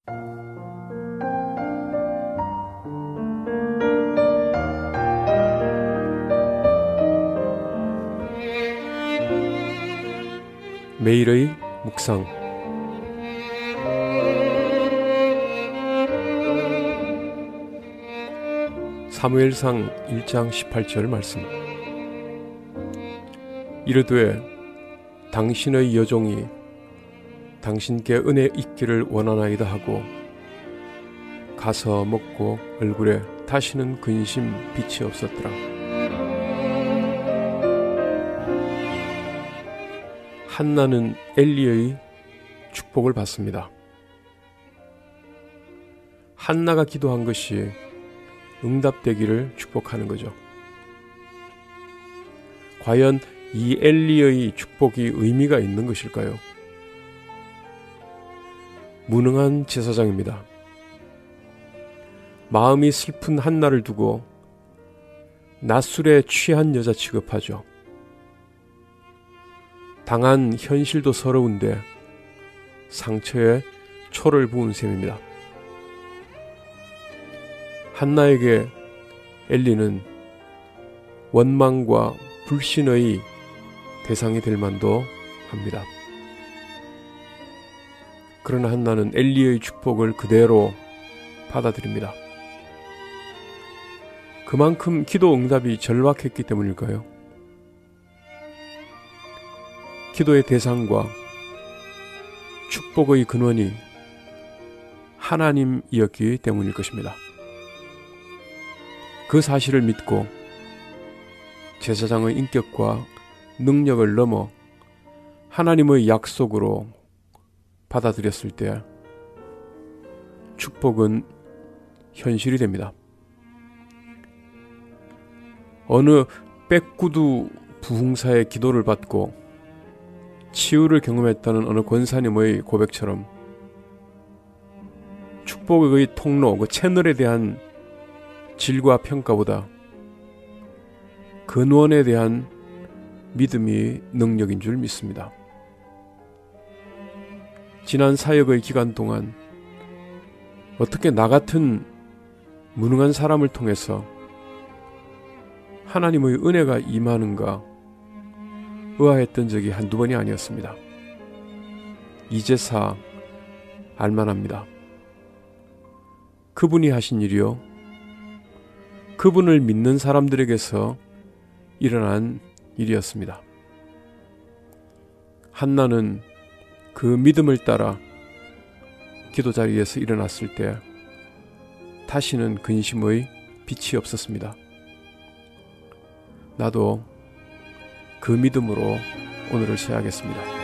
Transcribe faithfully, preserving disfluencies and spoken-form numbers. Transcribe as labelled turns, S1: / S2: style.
S1: 매일의 묵상. 사무엘상 일 장 십팔 절 말씀. 이르되 당신의 여종이 당신께 은혜 있기를 원하나이다 하고 가서 먹고 얼굴에 다시는 근심 빛이 없었더라. 한나는 엘리의 축복을 받습니다. 한나가 기도한 것이 응답되기를 축복하는 거죠. 과연 이 엘리의 축복이 의미가 있는 것일까요? 무능한 제사장입니다. 마음이 슬픈 한나를 두고 낮술에 취한 여자 취급하죠. 당한 현실도 서러운데 상처에 초를 부은 셈입니다. 한나에게 엘리는 원망과 불신의 대상이 될 만도 합니다. 그러나 한나는 엘리의 축복을 그대로 받아들입니다. 그만큼 기도 응답이 절박했기 때문일까요? 기도의 대상과 축복의 근원이 하나님이었기 때문일 것입니다. 그 사실을 믿고 제사장의 인격과 능력을 넘어 하나님의 약속으로 받아들였을 때 축복은 현실이 됩니다. 어느 백구두 부흥사의 기도를 받고 치유를 경험했다는 어느 권사님의 고백처럼 축복의 통로, 그 채널에 대한 질과 평가보다 근원에 대한 믿음이 능력인 줄 믿습니다. 지난 사역의 기간 동안 어떻게 나 같은 무능한 사람을 통해서 하나님의 은혜가 임하는가 의아했던 적이 한두 번이 아니었습니다. 이제사 알만합니다. 그분이 하신 일이요, 그분을 믿는 사람들에게서 일어난 일이었습니다. 한나는 그 믿음을 따라 기도 자리에서 일어났을 때 다시는 근심의 빛이 없었습니다. 나도 그 믿음으로 오늘을 시작하겠습니다.